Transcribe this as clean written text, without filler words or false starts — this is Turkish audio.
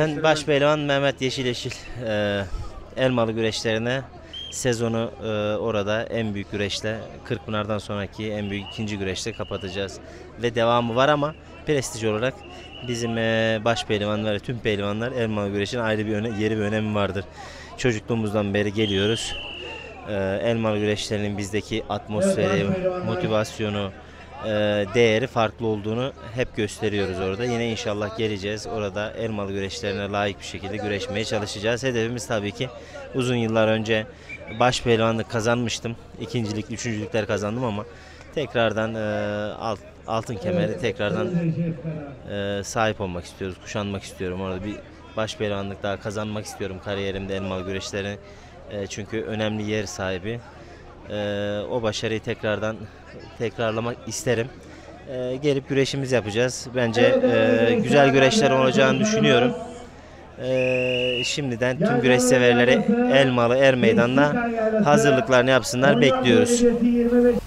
Ben Başpehlivan Mehmet Yeşileşil. Elmalı güreşlerine sezonu orada en büyük güreşle, Kırkpınar'dan sonraki en büyük ikinci güreşle kapatacağız. Ve devamı var ama prestij olarak bizim Başpehlivanlar ve tüm pehlivanlar Elmalı güreşin ayrı bir yeri ve önemi vardır. Çocukluğumuzdan beri geliyoruz. Elmalı güreşlerinin bizdeki atmosferi, motivasyonu, değeri farklı olduğunu hep gösteriyoruz orada. Yine inşallah geleceğiz. Orada Elmalı güreşlerine layık bir şekilde güreşmeye çalışacağız. Hedefimiz tabii ki uzun yıllar önce başpehlivanlık kazanmıştım. İkincilik, üçüncülükler kazandım ama tekrardan altın kemeri tekrardan sahip olmak istiyoruz. Kuşanmak istiyorum. Orada bir başpehlivanlık daha kazanmak istiyorum kariyerimde Elmalı güreşlerini. Çünkü önemli yer sahibi. O başarıyı tekrarlamak isterim. Gelip güreşimizi yapacağız. Bence güzel güreşler olacağını düşünüyorum. Şimdiden tüm güreş severleri Elmalı Er Meydanı'na hazırlıklarını yapsınlar. Bekliyoruz.